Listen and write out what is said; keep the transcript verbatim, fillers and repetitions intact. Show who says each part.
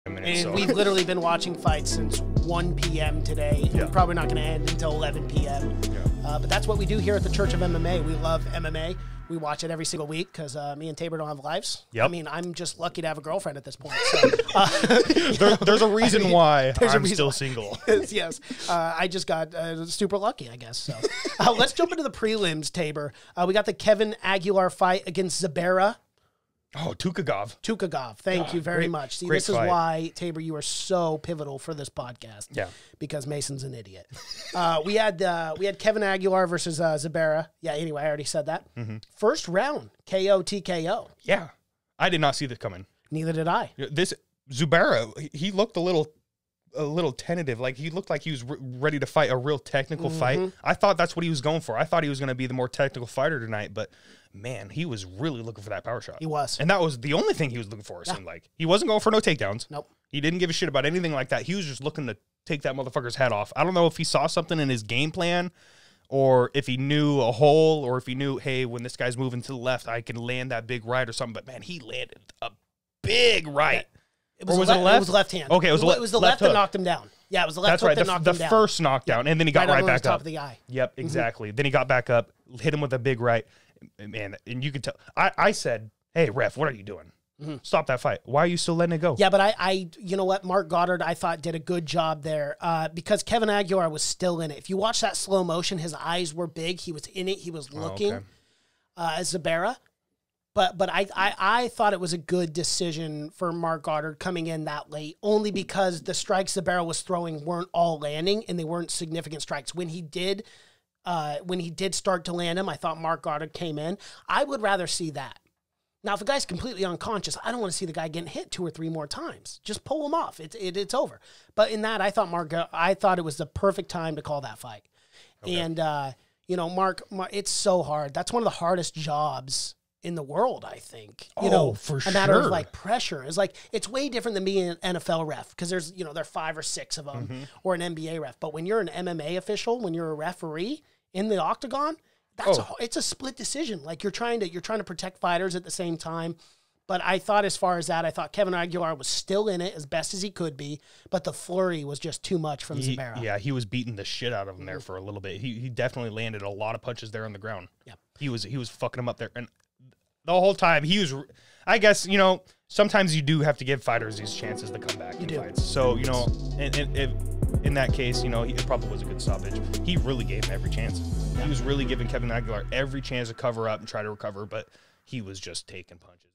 Speaker 1: Minutes,
Speaker 2: and
Speaker 1: so.
Speaker 2: we've literally been watching fights since one p m today.
Speaker 1: Yeah.
Speaker 2: We're probably not going to end until eleven p m
Speaker 1: Yeah.
Speaker 2: Uh, but that's what we do here at the Church of M M A. We love M M A. We watch it every single week because uh, me and Tabor don't have lives.
Speaker 1: Yep.
Speaker 2: I mean, I'm just lucky to have a girlfriend at this point. So, uh,
Speaker 1: there, there's a reason I mean, why
Speaker 2: there's
Speaker 1: I'm
Speaker 2: a reason
Speaker 1: still
Speaker 2: why.
Speaker 1: single.
Speaker 2: Yes. Uh, I just got uh, super lucky, I guess. So uh, let's jump into the prelims, Tabor. Uh, we got the Kevin Aguilar fight against Zabera.
Speaker 1: Oh, Tukagov.
Speaker 2: Tukagov. Thank
Speaker 1: God,
Speaker 2: you very
Speaker 1: great,
Speaker 2: much. See,
Speaker 1: great
Speaker 2: this is
Speaker 1: fight.
Speaker 2: why, Tabor, you are so pivotal for this podcast.
Speaker 1: Yeah.
Speaker 2: Because Mason's an idiot. uh, we had uh, we had Kevin Aguilar versus uh, Zabera. Yeah, anyway, I already said that.
Speaker 1: Mm-hmm.
Speaker 2: First round, K O T K O.
Speaker 1: Yeah. I did not see this coming.
Speaker 2: Neither did I.
Speaker 1: This Zubera, he- he looked a little a little tentative. Like he looked like he was re- ready to fight a real technical
Speaker 2: Mm-hmm.
Speaker 1: fight. I thought that's what he was going for. I thought he was going to be the more technical fighter tonight, but man, he was really looking for that power shot.
Speaker 2: He was.
Speaker 1: And that was the only thing he was looking for, it
Speaker 2: Yeah.
Speaker 1: seemed like. He wasn't going for no takedowns.
Speaker 2: Nope.
Speaker 1: He didn't give a shit about anything like that. He was just looking to take that motherfucker's head off. I don't know if he saw something in his game plan or if he knew a hole or if he knew, hey, when this guy's moving to the left, I can land that big right or something. But, man, he landed a big right.
Speaker 2: It was,
Speaker 1: Or was
Speaker 2: a
Speaker 1: it
Speaker 2: le-
Speaker 1: left?
Speaker 2: It was left hand.
Speaker 1: Okay, it was,
Speaker 2: it
Speaker 1: le-
Speaker 2: was the
Speaker 1: left
Speaker 2: left, that
Speaker 1: hook.
Speaker 2: knocked him down. Yeah, it was the left
Speaker 1: That's
Speaker 2: hook
Speaker 1: right.
Speaker 2: that
Speaker 1: The,
Speaker 2: knocked
Speaker 1: the
Speaker 2: him down.
Speaker 1: first knockdown, and then he got
Speaker 2: right,
Speaker 1: right,
Speaker 2: over the
Speaker 1: back
Speaker 2: top
Speaker 1: up.
Speaker 2: of the eye.
Speaker 1: Yep, exactly. Then he got back up, hit him with a big right. Man, and you could tell. I, I said, hey, ref, what are you doing?
Speaker 2: Mm-hmm.
Speaker 1: Stop that fight. Why are you still letting it go?
Speaker 2: Yeah, but I, I, you know what, Mark Goddard, I thought did a good job there uh, because Kevin Aguilar was still in it. If you watch that slow motion, his eyes were big. He was in it. He was looking
Speaker 1: okay.
Speaker 2: uh, as Zabera. But but I, I I thought it was a good decision for Mark Goddard coming in that late, only because the strikes Zabera was throwing weren't all landing and they weren't significant strikes. When he did, uh, when he did start to land them, I thought Mark Goddard came in. I would rather see that. Now, if a guy's completely unconscious, I don't want to see the guy getting hit two or three more times. Just pull him off. It's it, it's over. But in that, I thought Mark, I thought it was the perfect time to call that fight. Okay. And uh, you know, Mark, Mark, it's so hard. That's one of the hardest jobs in the world, I think. You
Speaker 1: oh,
Speaker 2: know,
Speaker 1: for
Speaker 2: a matter
Speaker 1: sure.
Speaker 2: of like pressure. It's like it's way different than being an N F L ref because there's you know there are five or six of them, mm-hmm. or an N B A ref. But when you're an M M A official, when you're a referee in the octagon, that's
Speaker 1: oh.
Speaker 2: a, it's a split decision. Like you're trying to you're trying to protect fighters at the same time. But I thought as far as that, I thought Kevin Aguilar was still in it as best as he could be, but the flurry was just too much from
Speaker 1: he,
Speaker 2: Zabera.
Speaker 1: Yeah, he was beating the shit out of him there for a little bit. He he definitely landed a lot of punches there on the ground.
Speaker 2: Yeah.
Speaker 1: He was he was fucking him up there. And the whole time he was, I guess, you know, sometimes you do have to give fighters these chances to come back
Speaker 2: You
Speaker 1: in
Speaker 2: do.
Speaker 1: fights. So, you know, and, and, and in that case, you know, it probably was a good stoppage. He really gave him every chance. He was really giving Kevin Aguilar every chance to cover up and try to recover, but he was just taking punches.